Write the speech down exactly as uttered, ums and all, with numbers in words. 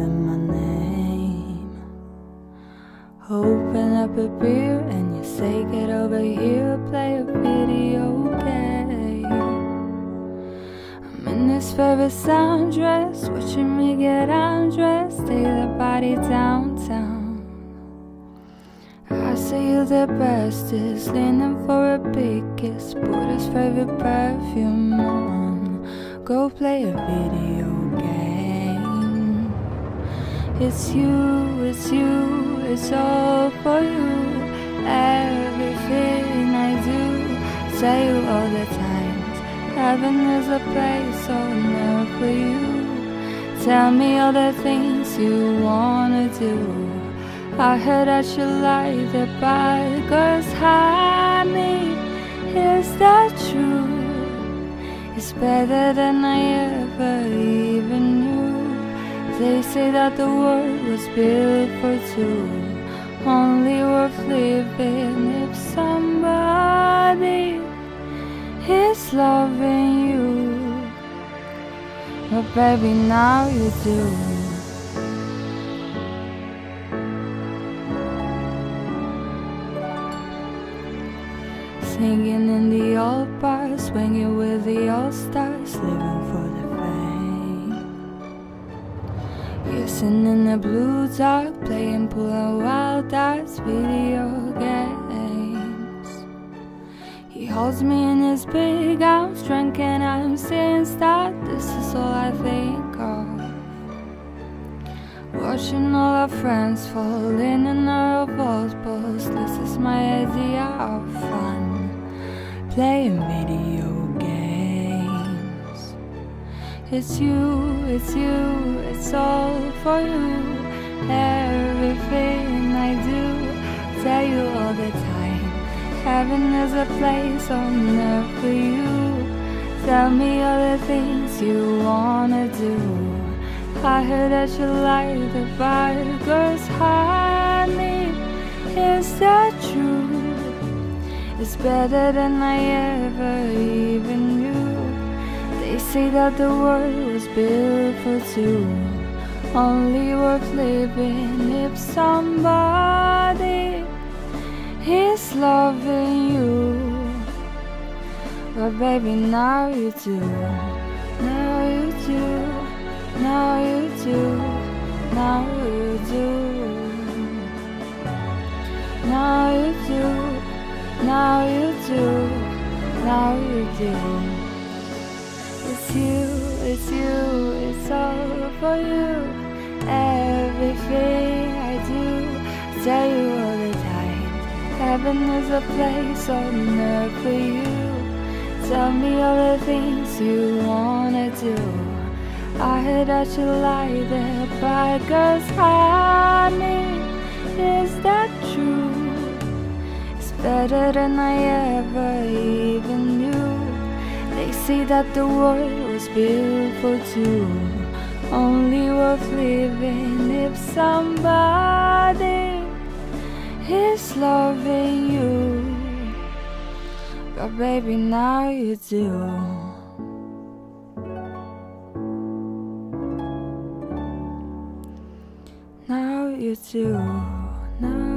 calling my name. Open up a beer and you say get over here, play a video game. I'm in this favorite sundress, watching me get undressed, take the body downtown. I say you're the bestest, leaning for a big kiss, put his favorite perfume on, go play a video game. It's you, it's you, it's all for you. Everything I do, tell you all the times, heaven is a place on earth for you. Tell me all the things you wanna do. I heard that you like the bad girls, honey, is that true? It's better than I ever even knew. They say that the world was built for two, only worth living if somebody is loving you. But baby, now you do. Singing in the old bars, swinging with the old stars, living for the fame. Kissing in the blue dark, playing pool and wild darts, video games. He holds me in his big arms, drunk and I'm seeing stars. This is all I think of. Watching all our friends fall in and out of old balls. This is my idea of fun, playing video games. It's you, it's you, it's all for you. Everything I do, tell you all the time, heaven is a place on earth for you. Tell me all the things you wanna do. I heard that you like the bad girls, honey, is that true? It's better than I ever even knew. They say that the world was built for two, only worth living if somebody is loving you. But baby, now you do, now you do, now you do, now you do, now you do, now you do, now you do. It's you, it's you, it's all for you. Everything I do, tell you all the time, heaven is a place on earth for you. Tell me all the things you wanna do. I heard that you like the bad girls, honey, is that true? It's better than I ever even knew. They say that the world was built for two, only worth living if somebody is loving you. But baby, now you do. Now you do, now